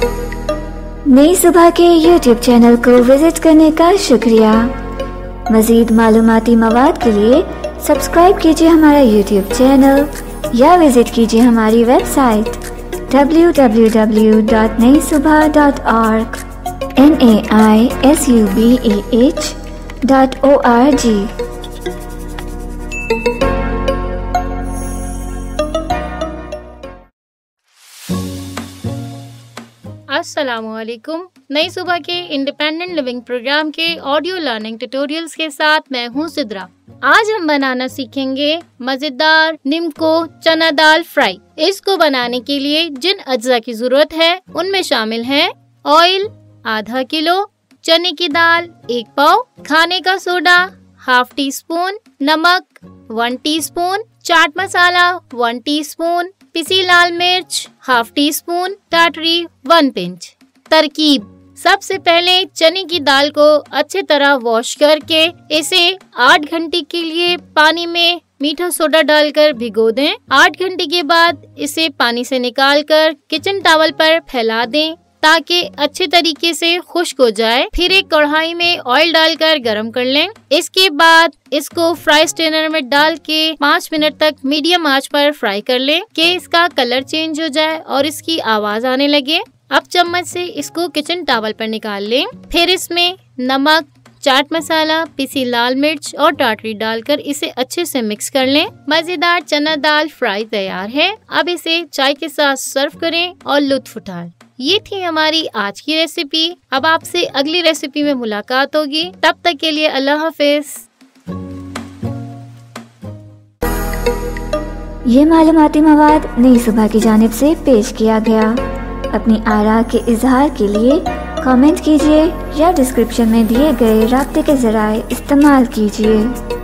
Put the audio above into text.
नई सुबह के YouTube चैनल को विजिट करने का शुक्रिया। मज़ीद मालूमाती मवाद के लिए सब्सक्राइब कीजिए हमारा YouTube चैनल या विजिट कीजिए हमारी वेबसाइट www.naisubah.org naisubah.org। अस्सलामुअलैकुम। नई सुबह के इंडिपेंडेंट लिविंग प्रोग्राम के ऑडियो लर्निंग ट्यूटोरियल्स के साथ मैं हूँ सिद्रा। आज हम बनाना सीखेंगे मजेदार निम्को चना दाल फ्राई। इसको बनाने के लिए जिन अज्जा की जरूरत है उनमें शामिल हैं ऑयल आधा किलो, चने की दाल 1 पाव, खाने का सोडा ½ टीस्पून, नमक 1 टीस्पून, चाट मसाला 1 टीस्पून, पिसी लाल मिर्च ½ टीस्पून, टाटरी 1 पिंच। तरकीब: सबसे पहले चने की दाल को अच्छी तरह वॉश करके इसे 8 घंटे के लिए पानी में मीठा सोडा डालकर भिगो दें। 8 घंटे के बाद इसे पानी से निकालकर किचन टॉवल पर फैला दें ताकि अच्छे तरीके से खुश्क हो जाए। फिर एक कढ़ाई में ऑयल डालकर गरम कर लें। इसके बाद इसको फ्राई स्ट्रेनर में डाल के 5 मिनट तक मीडियम आंच पर फ्राई कर लें कि इसका कलर चेंज हो जाए और इसकी आवाज आने लगे। अब चम्मच से इसको किचन टॉवल पर निकाल लें। फिर इसमें नमक, चाट मसाला, पिसी लाल मिर्च और टाटरी डालकर इसे अच्छे से मिक्स कर लें। मजेदार चना दाल फ्राई तैयार है। अब इसे चाय के साथ सर्व करें और लुत्फ उठाएं। ये थी हमारी आज की रेसिपी। अब आपसे अगली रेसिपी में मुलाकात होगी। तब तक के लिए अल्लाह हाफिज। ये मालूमाती मवाद नई सुबह की जानिब से पेश किया गया। अपनी आरा के इजहार के लिए कमेंट कीजिए या डिस्क्रिप्शन में दिए गए राब्ते के ज़राए इस्तेमाल कीजिए।